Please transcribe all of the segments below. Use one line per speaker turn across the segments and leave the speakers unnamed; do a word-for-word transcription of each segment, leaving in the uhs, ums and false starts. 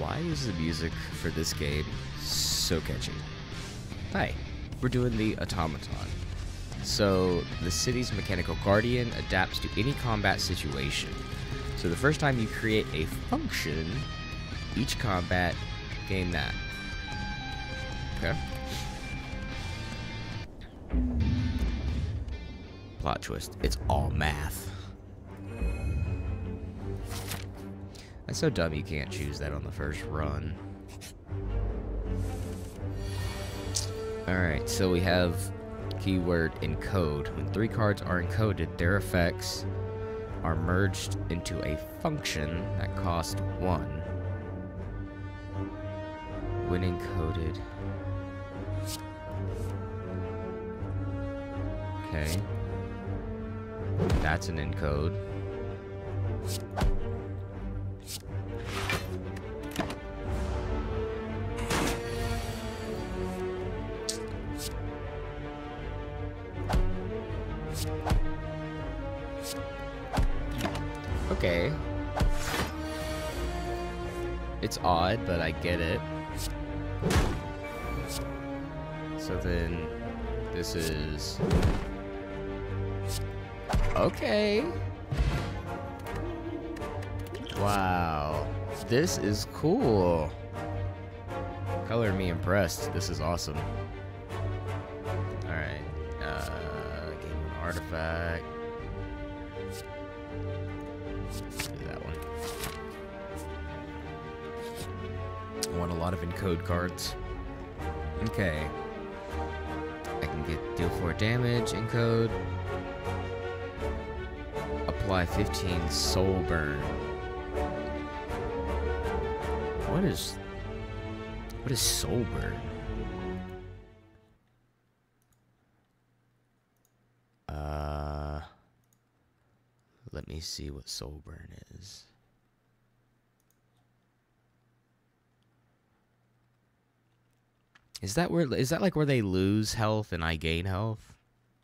Why is the music for this game so catchy? Hi, we're doing the automaton. So the city's mechanical guardian adapts to any combat situation. So the first time you create a function, each combat gain that. Okay. Plot twist. It's all math. That's so dumb you can't choose that on the first run. Alright, so we have keyword encode. When three cards are encoded, their effects are merged into a function that costs one. When encoded. Okay. That's an encode. Okay. It's odd, but I get it. So then, this is... Okay. Wow. This is cool. Color me impressed. This is awesome. Alright. Uh, game artifact. That one. I want a lot of encode cards. Okay. I can get deal four damage, encode. Apply fifteen soul burn. What is what is soul burn? Uh let me see what soul burn is. Is that where is that like where they lose health and I gain health?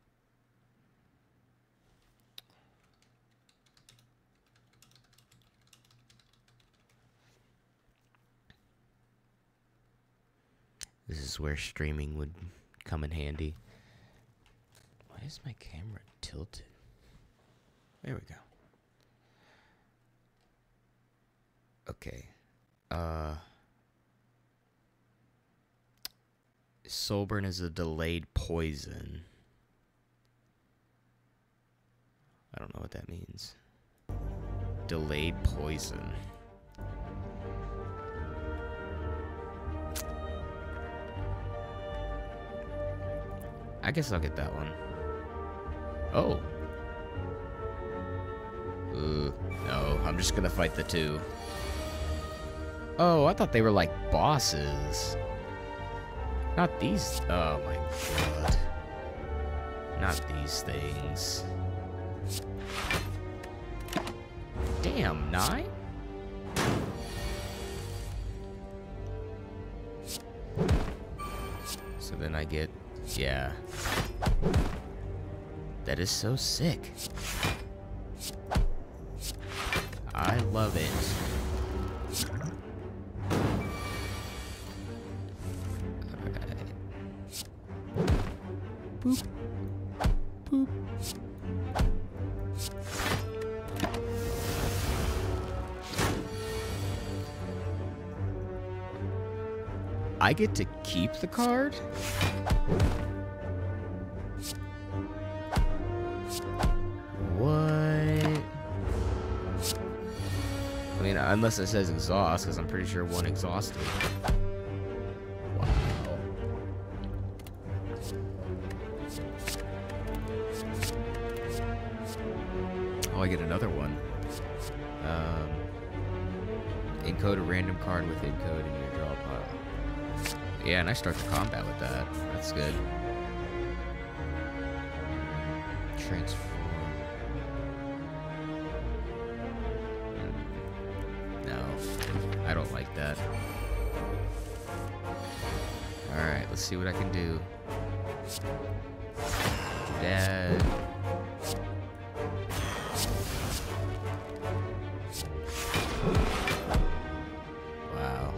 This is where streaming would come in handy. Why is my camera tilted? There we go. Okay. Uh, Soul burn is a delayed poison. I don't know what that means. Delayed poison. I guess I'll get that one. Oh. Ooh, no, I'm just gonna fight the two. Oh, I thought they were like bosses. Not these. Oh my god. Not these things. Damn, nine? So then I get. Yeah. That is so sick. I love it. Alright. Boop. Boop. I get to keep the card? Unless it says exhaust, because I'm pretty sure one exhausted. Wow. Oh, I get another one. Um, encode a random card with encode in your draw pile. Yeah, and I start the combat with that. That's good. Transform. I don't like that. Alright, let's see what I can do. Dad. Wow.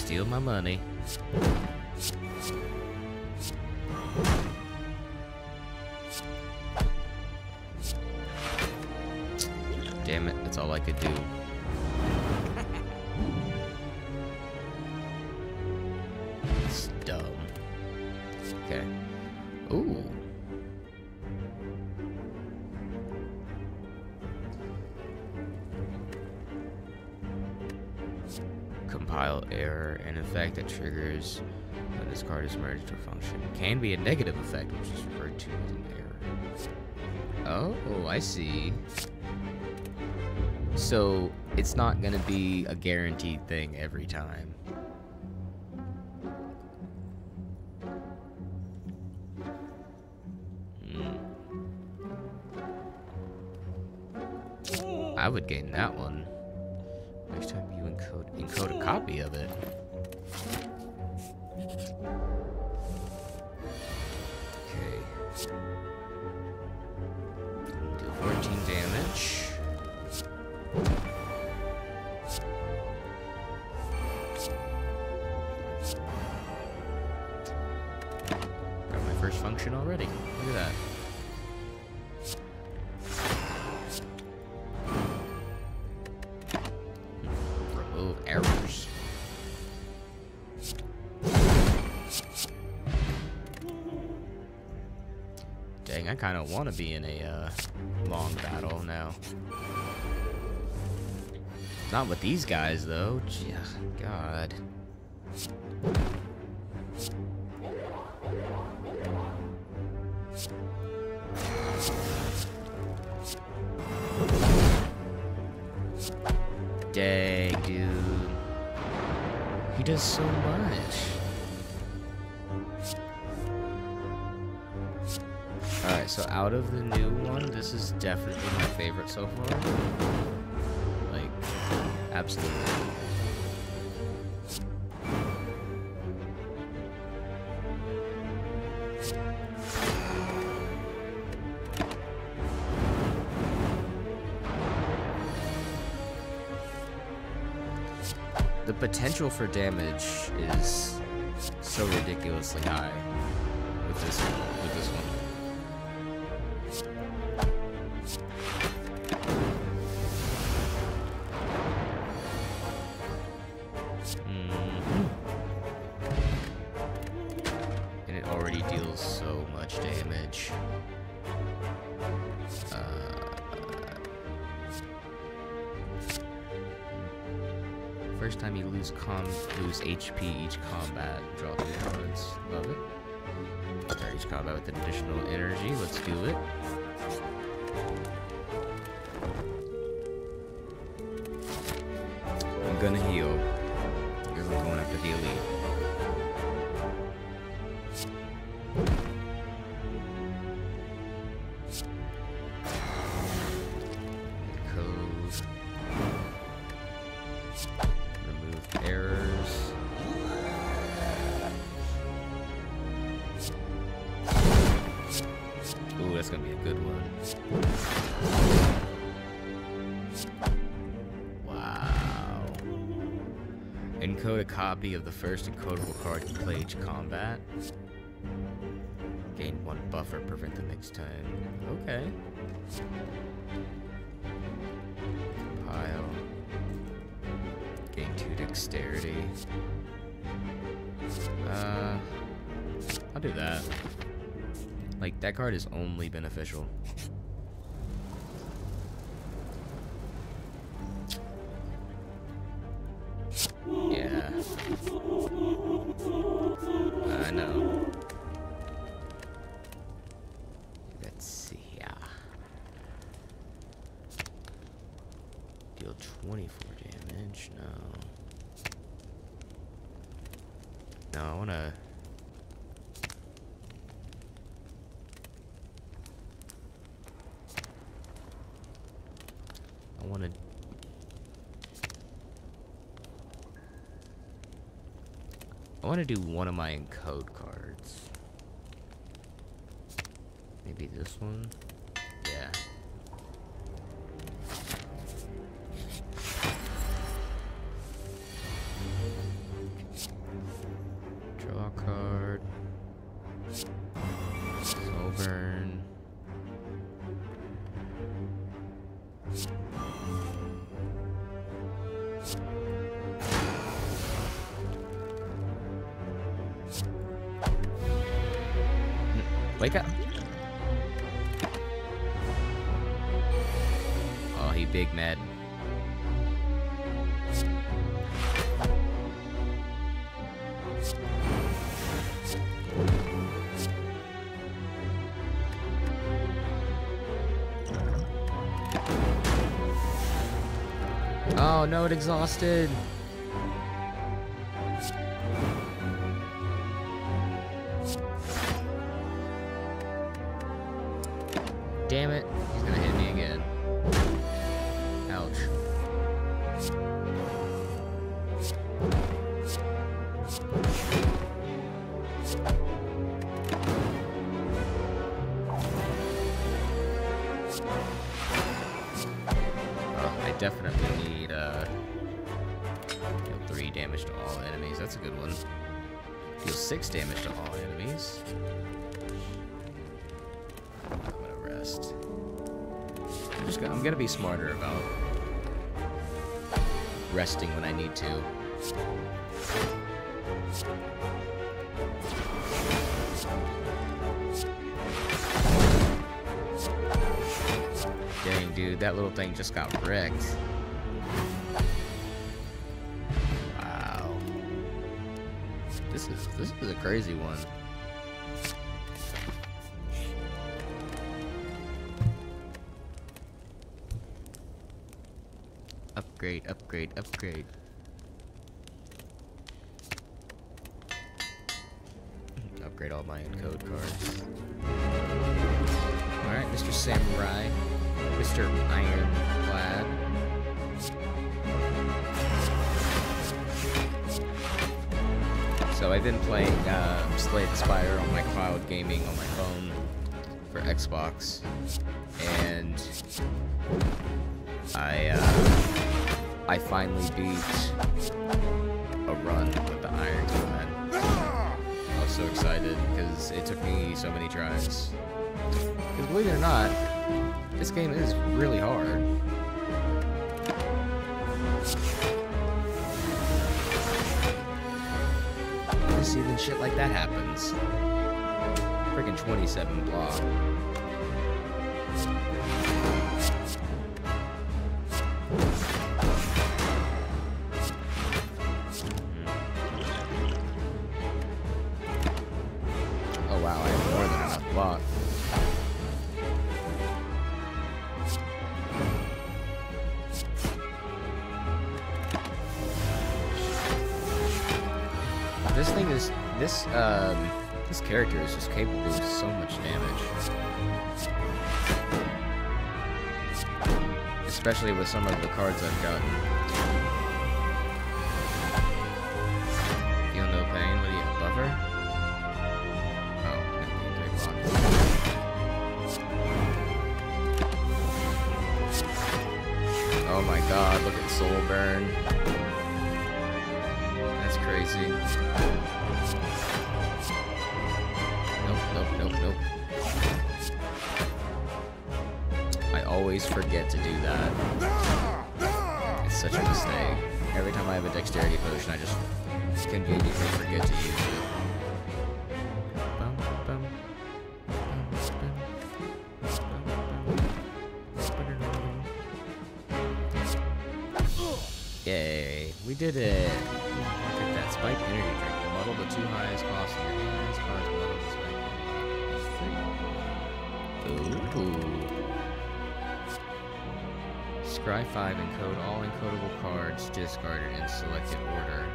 steal my money. Damn it, that's all I could do. It's dumb. Okay. Ooh. Compile error, an effect that triggers when this card is merged to function. Can be a negative effect, which is referred to as an error. Oh, I see. So it's not gonna be a guaranteed thing every time. Hmm. I would gain that one. Next time you encode encode a copy of it. Okay. Do fourteen damage. Got my first function already. Look at that. Errors. Dang, I kind of want to be in a uh, long battle now. Not with these guys, though. Gee, God. Dang, dude. He does so much. Alright, so out of the new one, this is definitely my favorite so far. Like, absolutely. The potential for damage is so ridiculously high with this with this one. Mm-hmm. And it already deals so much damage. Uh, First time you lose com lose H P each combat, draw three cards. Love it. Start each combat with an additional energy. Let's do it. I'm gonna heal. Because I'm going after the elite. Ooh, that's gonna be a good one. Wow. Encode a copy of the first encodable card you play each combat. Gain one buffer, prevent the next time. Okay. Compile. Gain two dexterity. Uh, I'll do that. Like, that card is only beneficial. Yeah. I know. Let's see here. Deal twenty-four damage. No. No, I wanna... I want to I want to do one of my encode cards. Maybe this one? Yeah. Wake up. Oh, he big mad. Oh no, it exhausted. Damn it, he's gonna hit me again. Ouch. Oh, I definitely need uh, deal three damage to all enemies. That's a good one. Deal six damage to all enemies. I'm gonna rest. I'm just gonna, I'm gonna be smarter about resting when I need to. Dang, dude, that little thing just got wrecked. Wow. This is this is a crazy one. Upgrade, upgrade, upgrade. Upgrade all my encode cards. Alright, Mister Samurai. Mister Ironclad. So I've been playing uh, Slay the Spire on my cloud gaming on my phone for Xbox. And I uh, I finally beat a run with the Ironclad. I was so excited because it took me so many tries. Because believe it or not, this game is really hard. Just even shit like that happens. Freaking twenty-seven block. Oh wow, I have more than enough block. This thing is, this, um, this character is just capable of so much damage. Especially with some of the cards I've gotten. Feel no pain? What do you have, buffer? Oh, no, take block. Oh my god, look at Soul Burn. That's crazy. Nope, nope, nope, nope. I always forget to do that. It's such a mistake. Every time I have a dexterity potion, I just conveniently forget to use it. Bum, bum, Yay, we did it. Look at that spike energy drink. Muddle the two highest costs in your hands. Cards muddle the spike. Ooh. Scry five, encode all encodable cards discarded in selected order.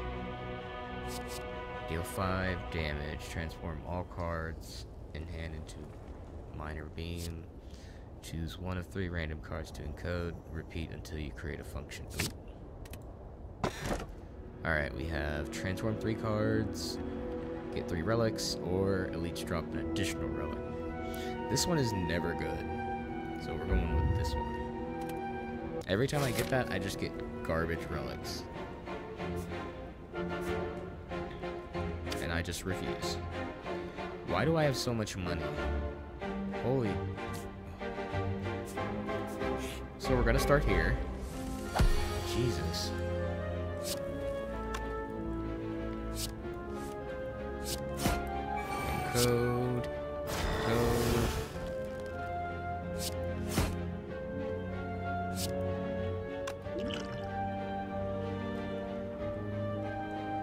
Deal five damage. Transform all cards in hand into minor beam. Choose one of three random cards to encode. Repeat until you create a function. Ooh. Alright, we have transform three cards, get three relics, or at least drop an additional relic. This one is never good, so we're going with this one. Every time I get that, I just get garbage relics. And I just refuse. Why do I have so much money? Holy... So we're gonna start here. Jesus. Encode.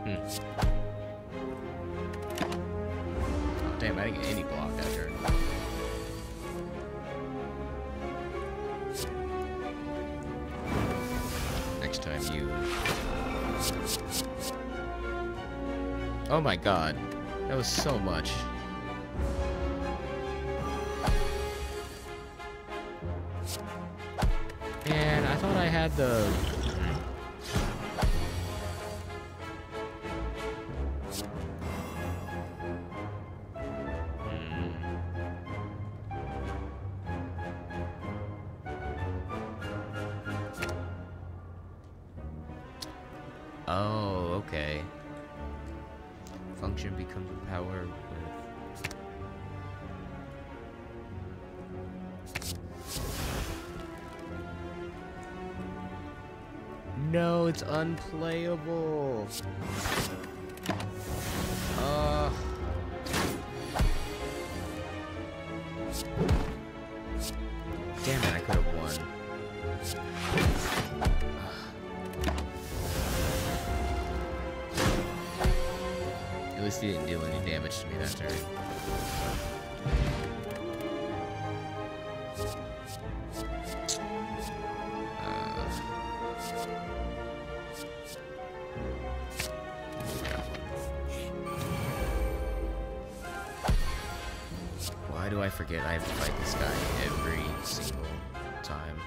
Hmm. Oh, damn, I didn't get any block that turn. Next time you... Oh my god. That was so much. And I thought I had the... Hmm. Oh, okay. Function becomes a power with... No, it's unplayable. Uh. Damn it, I could have won. At least he didn't deal any damage to me that turn. Why do I forget I have to fight this guy every single time?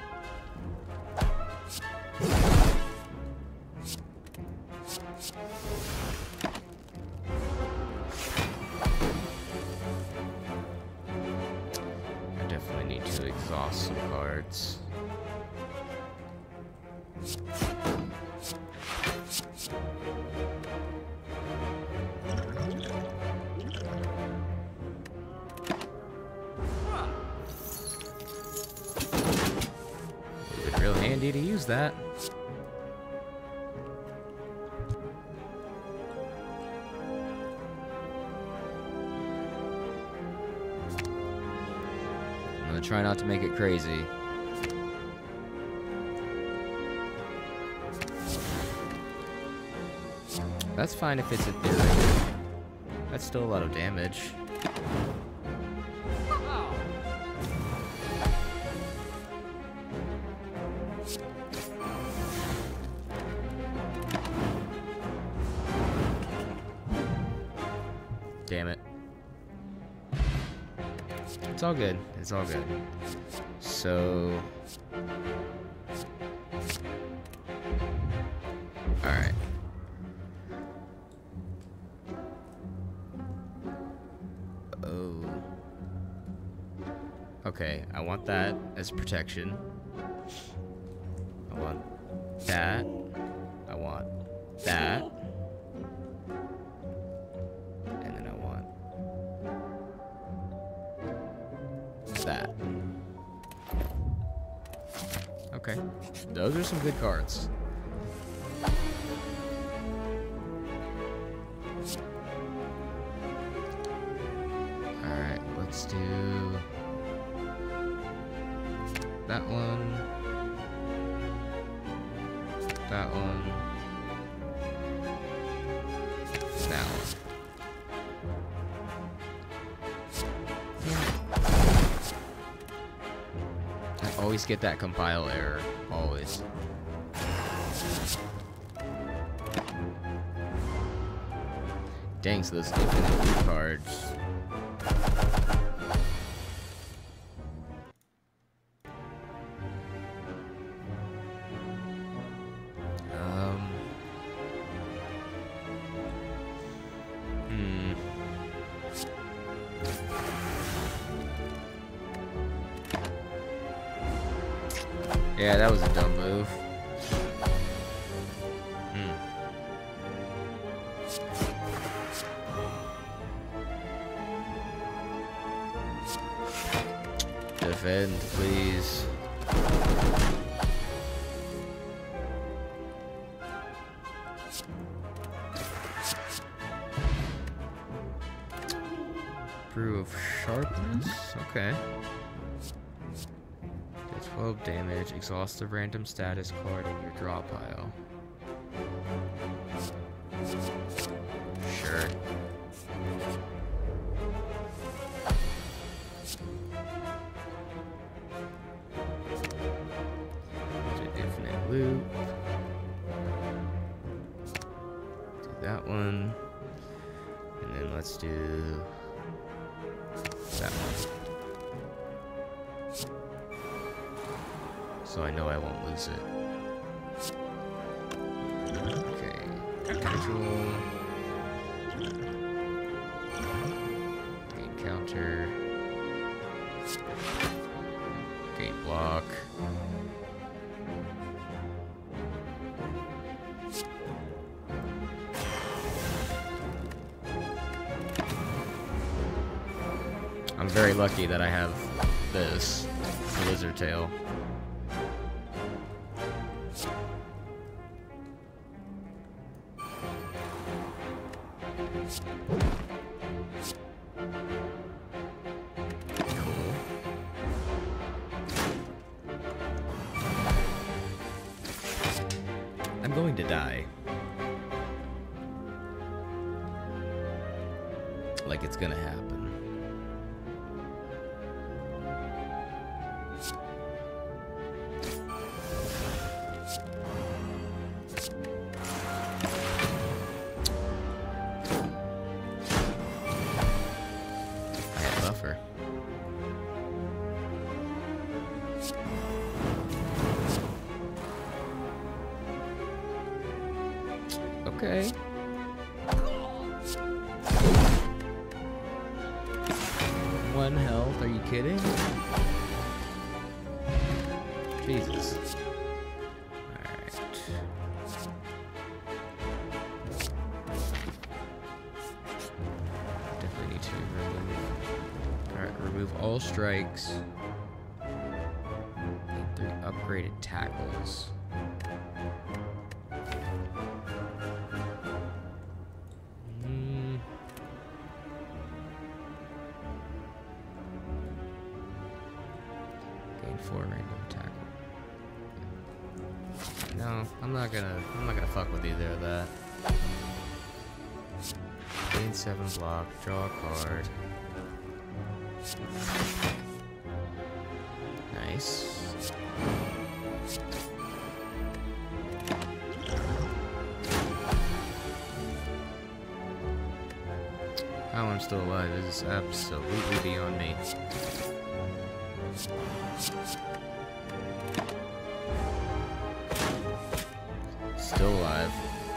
I definitely need to exhaust some cards. Real handy to use that. I'm gonna try not to make it crazy. That's fine if it's a theory. That's still a lot of damage. Damn it. It's all good. It's all good. So... Alright. Oh. Okay, I want that as protection. I want that. I want that. That. Okay. Those are some good cards. Alright, let's do that one. That one. That one. Always get that compile error. Always. Dang, so those infinite blue cards. Um. Hmm. Yeah, that was a dumb move. Hmm. Defend, please. Brew of Sharpness? Okay. twelve damage, exhaust the random status card in your draw pile. that one. And then let's do that one. So I know I won't lose it. Okay. Control. Gain counter. Gain block. I'm very lucky that I have this, the lizard tail. Cool. I'm going to die. Like it's gonna happen. Okay. One health, are you kidding? Jesus. Alright. Definitely need to remove. Alright, remove all strikes. Need three upgraded tackles. For random tackle. No, I'm not gonna. I'm not gonna fuck with either of that. Gain seven block. Draw a card. Nice. How I'm still alive is absolutely beyond me. Still alive.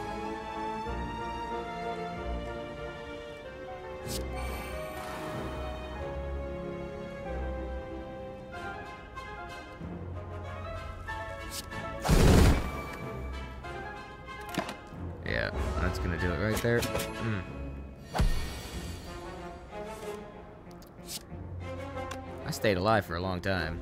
Yeah, that's gonna do it right there. Mm. I stayed alive for a long time.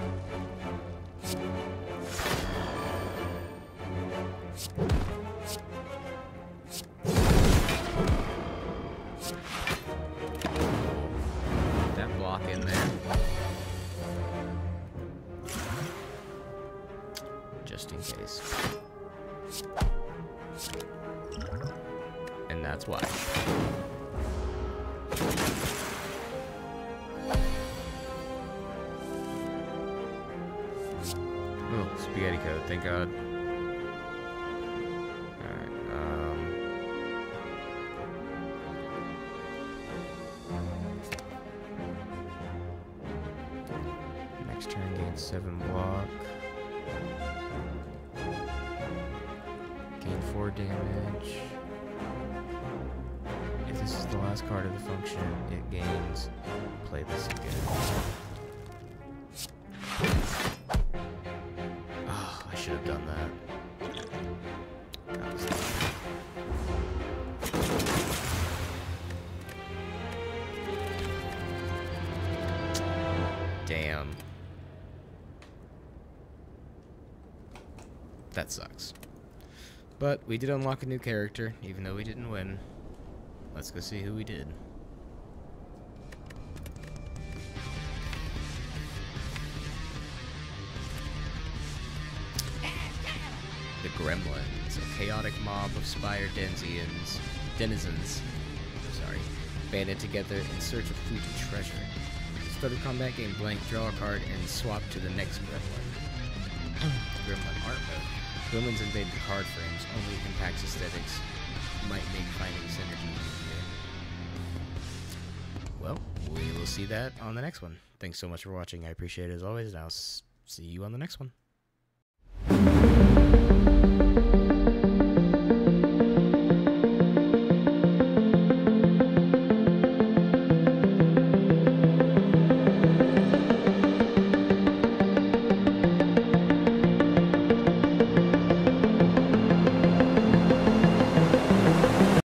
That block in there. Just in case. And that's why. Oh, spaghetti code, thank God. Alright, um... next turn gain seven block. Gain four damage. If this is the last card of the function, it gains. Play this again. I should have done that. That was damn. That sucks. But we did unlock a new character, even though we didn't win. Let's go see who we did. The Gremlins, a chaotic mob of Spire denizens, denizens, sorry, banded together in search of food and treasure. Start of combat, game blank, draw a card, and swap to the next Gremlin. Gremlin art mode. Gremlins invade the card frames, only impacts aesthetics. might make finding synergy easier. Well, we will see that on the next one. Thanks so much for watching. I appreciate it as always, and I'll s- see you on the next one.